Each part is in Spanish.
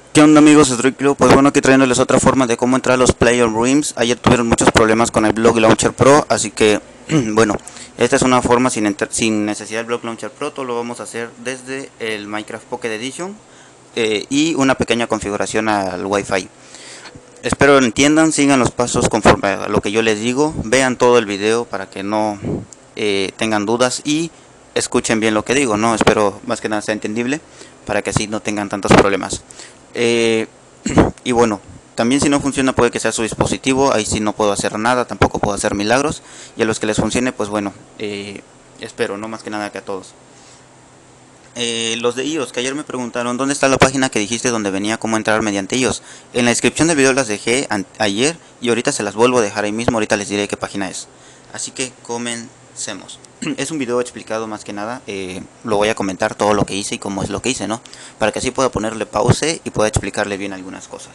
¿Qué onda amigos de Droid Club? Pues bueno, aquí trayéndoles otra forma de cómo entrar a los Player Rooms. Ayer tuvieron muchos problemas con el Block Launcher Pro, así que bueno, esta es una forma sin necesidad del Block Launcher Pro. Todo lo vamos a hacer desde el Minecraft Pocket Edition y una pequeña configuración al Wi-Fi. Espero entiendan, sigan los pasos conforme a lo que yo les digo, vean todo el video para que no tengan dudas y escuchen bien lo que digo, ¿no? Espero más que nada sea entendible para que así no tengan tantos problemas. Y bueno, también si no funciona puede que sea su dispositivo, ahí sí no puedo hacer nada, tampoco puedo hacer milagros. Y a los que les funcione, pues bueno, espero, no más que nada que a todos. Los de iOS, que ayer me preguntaron dónde está la página que dijiste donde venía cómo entrar mediante iOS. En la descripción del video las dejé ayer y ahorita se las vuelvo a dejar ahí mismo, ahorita les diré qué página es. Así que comencemos. Es un video explicado más que nada, lo voy a comentar todo lo que hice y cómo es lo que hice, ¿no? Para que así pueda ponerle pause y pueda explicarle bien algunas cosas.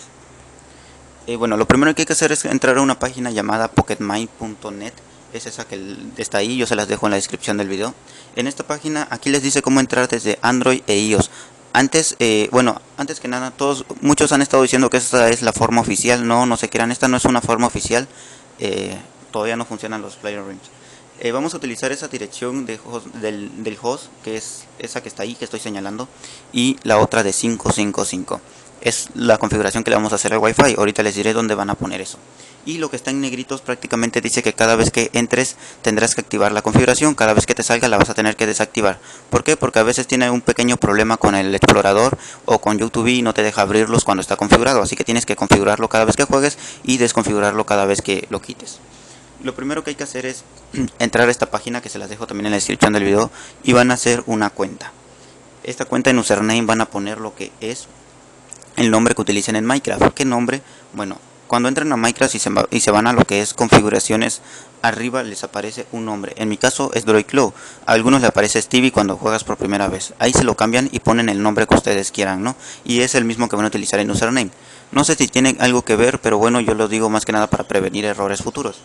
Bueno, lo primero que hay que hacer es entrar a una página llamada pocketmind.net. Es esa que está ahí, yo se las dejo en la descripción del video. En esta página, aquí les dice cómo entrar desde Android e iOS. Antes que nada, muchos han estado diciendo que esta es la forma oficial. No se crean, esta no es una forma oficial. Todavía no funcionan los Player Rooms. Vamos a utilizar esa dirección de del host, que es esa que está ahí, que estoy señalando, y la otra de 555. Es la configuración que le vamos a hacer al Wi-Fi. Ahorita les diré dónde van a poner eso. Y lo que está en negritos prácticamente dice que cada vez que entres tendrás que activar la configuración. Cada vez que te salga la vas a tener que desactivar. ¿Por qué? Porque a veces tiene un pequeño problema con el explorador o con YouTube y no te deja abrirlos cuando está configurado. Así que tienes que configurarlo cada vez que juegues y desconfigurarlo cada vez que lo quites. Lo primero que hay que hacer es entrar a esta página, que se las dejo también en la descripción del video, y van a hacer una cuenta. Esta cuenta en username van a poner lo que es el nombre que utilicen en Minecraft. ¿Qué nombre? Bueno, cuando entran a Minecraft y se van a lo que es configuraciones, arriba les aparece un nombre. En mi caso es Droid Club. A algunos le aparece Stevie cuando juegas por primera vez. Ahí se lo cambian y ponen el nombre que ustedes quieran, ¿no? Y es el mismo que van a utilizar en username. No sé si tiene algo que ver, pero bueno, yo lo digo más que nada para prevenir errores futuros.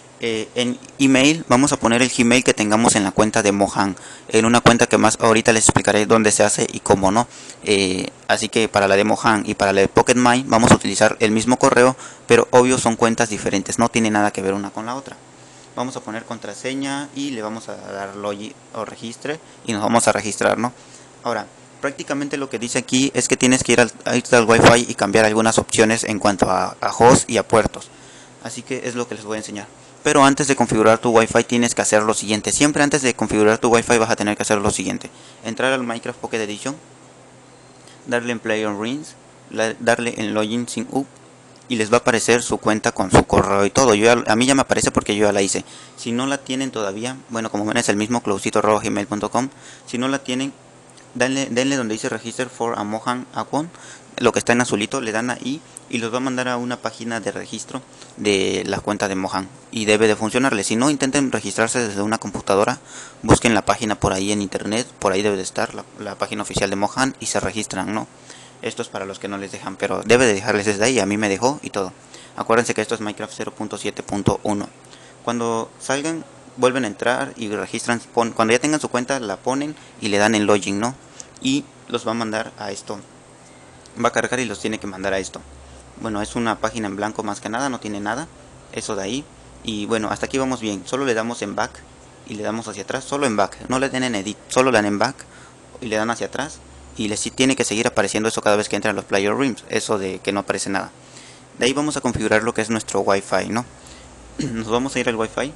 En email vamos a poner el Gmail que tengamos en la cuenta de Mohan, en una cuenta que más ahorita les explicaré dónde se hace y cómo no. Así que para la de Mohan y para la de PocketMind vamos a utilizar el mismo correo, pero obvio son cuentas diferentes, no tiene nada que ver una con la otra. Vamos a poner contraseña y le vamos a dar login o registre y nos vamos a registrar, ¿no? Ahora, prácticamente lo que dice aquí es que tienes que ir al Wi-Fi y cambiar algunas opciones en cuanto a host y a puertos. Así que es lo que les voy a enseñar. Pero antes de configurar tu Wi-Fi tienes que hacer lo siguiente. Siempre antes de configurar tu Wi-Fi vas a tener que hacer lo siguiente. Entrar al Minecraft Pocket Edition, darle en Player Rooms, darle en Login Sign Up y les va a aparecer su cuenta con su correo y todo. A mí ya me aparece porque yo ya la hice. Si no la tienen todavía, bueno, como ven es el mismo, closito@gmail.com. Si no la tienen, denle donde dice Register for a Mohan Account, lo que está en azulito, le dan ahí y los va a mandar a una página de registro de la cuenta de Mohan y debe de funcionarle. Si no, intenten registrarse desde una computadora, busquen la página por ahí en internet, por ahí debe de estar la página oficial de Mohan y se registran, ¿no? Esto es para los que no les dejan, pero debe de dejarles desde ahí, a mí me dejó y todo. Acuérdense que esto es Minecraft 0.7.1. Cuando salgan, vuelven a entrar y registran, cuando ya tengan su cuenta la ponen y le dan el login, ¿no? Y los va a mandar a esto. Va a cargar y los tiene que mandar a esto. Bueno, es una página en blanco más que nada, no tiene nada. Eso de ahí. Y bueno, hasta aquí vamos bien. Solo le damos en back y le damos hacia atrás. Solo en back, no le den en edit. Solo le dan en back y le dan hacia atrás. Y les tiene que seguir apareciendo eso cada vez que entran a los Player Rooms. Eso de que no aparece nada. De ahí vamos a configurar lo que es nuestro Wi-Fi, ¿no? Nos vamos a ir al Wi-Fi.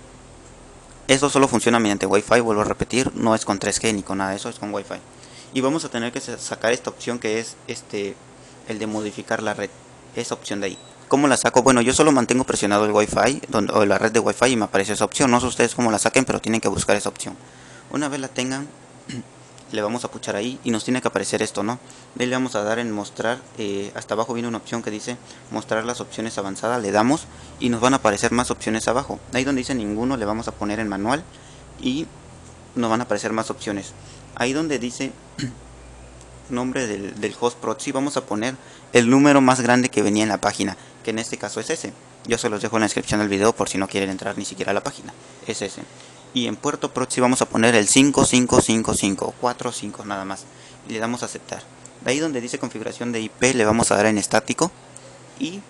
Eso solo funciona mediante Wi-Fi, vuelvo a repetir. No es con 3G ni con nada de eso, es con Wi-Fi. Y vamos a tener que sacar esta opción que es el de modificar la red. Esa opción de ahí. ¿Cómo la saco? Bueno, yo solo mantengo presionado el Wi-Fi o la red de Wi-Fi y me aparece esa opción. No sé ustedes cómo la saquen, pero tienen que buscar esa opción. Una vez la tengan, le vamos a puchar ahí y nos tiene que aparecer esto, ¿no? Le vamos a dar en mostrar, hasta abajo viene una opción que dice mostrar las opciones avanzadas, le damos y nos van a aparecer más opciones abajo. Ahí donde dice ninguno le vamos a poner en manual y nos van a aparecer más opciones. Ahí donde dice nombre del host proxy vamos a poner el número más grande que venía en la página, que en este caso es ese. Yo se los dejo en la descripción del video por si no quieren entrar ni siquiera a la página. Es ese. Y en puerto proxy vamos a poner el 5555, 4 5 nada más. Y le damos a aceptar. De ahí donde dice configuración de IP le vamos a dar en estático y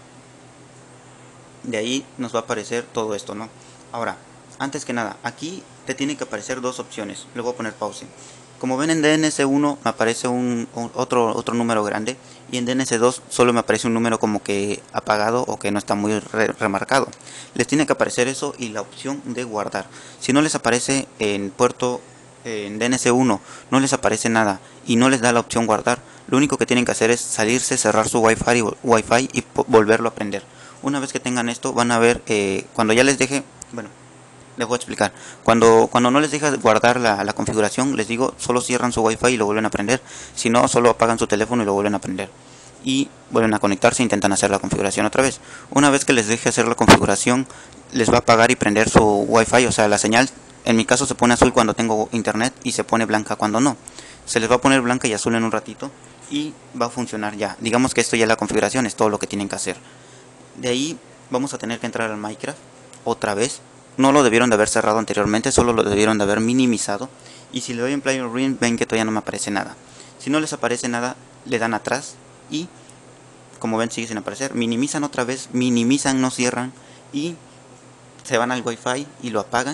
de ahí nos va a aparecer todo esto, ¿no? Ahora, antes que nada, aquí te tiene que aparecer dos opciones. Le voy a poner pause. Como ven, en DNS1 me aparece otro número grande, y en DNS2 solo me aparece un número como que apagado o que no está muy remarcado. Les tiene que aparecer eso y la opción de guardar. Si no les aparece en puerto en DNS1, no les aparece nada y no les da la opción guardar, lo único que tienen que hacer es salirse, cerrar su Wi-Fi y volverlo a prender. Una vez que tengan esto, van a ver cuando ya les deje, bueno, les voy a explicar. Cuando no les deja guardar la configuración, les digo, solo cierran su Wi-Fi y lo vuelven a prender. Si no, solo apagan su teléfono y lo vuelven a prender. Y vuelven a conectarse e intentan hacer la configuración otra vez. Una vez que les deje hacer la configuración, les va a apagar y prender su Wi-Fi, o sea, la señal. En mi caso se pone azul cuando tengo internet y se pone blanca cuando no. Se les va a poner blanca y azul en un ratito y va a funcionar ya. Digamos que esto ya es la configuración, es todo lo que tienen que hacer. De ahí vamos a tener que entrar al Minecraft otra vez. No lo debieron de haber cerrado anteriormente, solo lo debieron de haber minimizado. Y si le doy en Player Room, ven que todavía no me aparece nada. Si no les aparece nada, le dan atrás y como ven sigue sin aparecer. Minimizan otra vez, minimizan, no cierran y se van al Wi-Fi y lo apagan,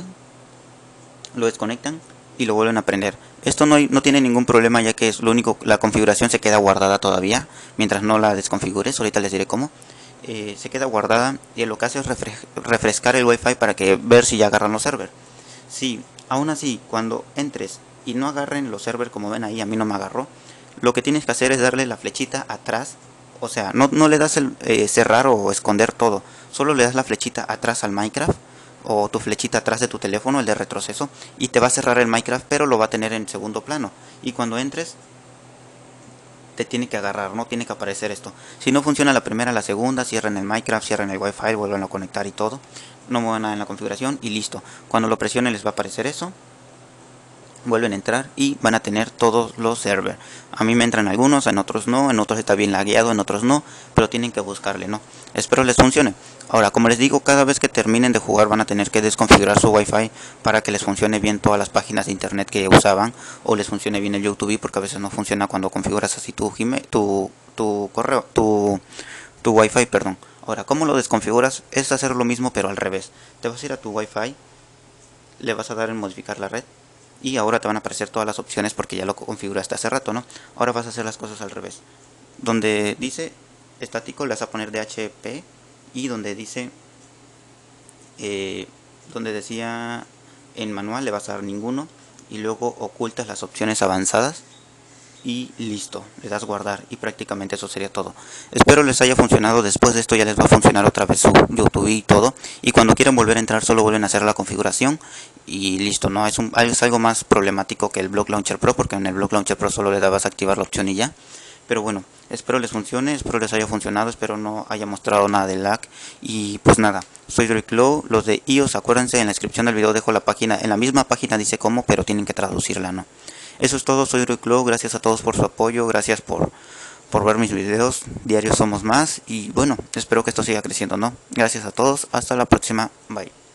lo desconectan y lo vuelven a prender. Esto no tiene ningún problema, ya que es lo único, la configuración se queda guardada todavía mientras no la desconfigures. Ahorita les diré cómo. Se queda guardada y lo que hace es refrescar el Wi-Fi para que ver si ya agarran los servers. Si aún así cuando entres y no agarren los servers, como ven ahí, a mí no me agarró, lo que tienes que hacer es darle la flechita atrás. O sea, no le das el cerrar o esconder todo, solo le das la flechita atrás al Minecraft o tu flechita atrás de tu teléfono, el de retroceso, y te va a cerrar el Minecraft, pero lo va a tener en segundo plano. Y cuando entres te tiene que agarrar, no tiene que aparecer esto. Si no funciona la primera, la segunda, cierren el Minecraft, cierren el Wi-Fi, vuelven a conectar y todo. No muevan nada en la configuración y listo. Cuando lo presionen les va a aparecer eso. Vuelven a entrar y van a tener todos los servers. A mí me entran algunos, en otros no, en otros está bien lagueado, en otros no, pero tienen que buscarle, ¿no? Espero les funcione. Ahora, como les digo, cada vez que terminen de jugar van a tener que desconfigurar su Wi-Fi para que les funcione bien todas las páginas de internet que usaban, o les funcione bien el YouTube, porque a veces no funciona cuando configuras así tu correo, tu Wi-Fi, perdón. Ahora, ¿cómo lo desconfiguras? Es hacer lo mismo pero al revés. Te vas a ir a tu Wi-Fi, le vas a dar en modificar la red y ahora te van a aparecer todas las opciones porque ya lo configuraste hace rato, ¿no? Ahora vas a hacer las cosas al revés. Donde dice estático le vas a poner DHCP, y donde dice donde decía en manual le vas a dar ninguno, y luego ocultas las opciones avanzadas y listo, le das guardar y prácticamente eso sería todo. Espero les haya funcionado. Después de esto ya les va a funcionar otra vez su YouTube y todo, y cuando quieran volver a entrar solo vuelven a hacer la configuración y listo. No es algo más problemático que el Block Launcher Pro, porque en el Block Launcher Pro solo le dabas a activar la opción y ya. Pero bueno, espero les funcione, espero les haya funcionado, espero no haya mostrado nada de lag. Y pues nada, soy Drake-Low. Los de iOS, acuérdense, en la descripción del video dejo la página, en la misma página dice cómo, pero tienen que traducirla, ¿no? Eso es todo, soy Drake-Low, gracias a todos por su apoyo, gracias por ver mis videos, diarios somos más, y bueno, espero que esto siga creciendo, ¿no? Gracias a todos, hasta la próxima, bye.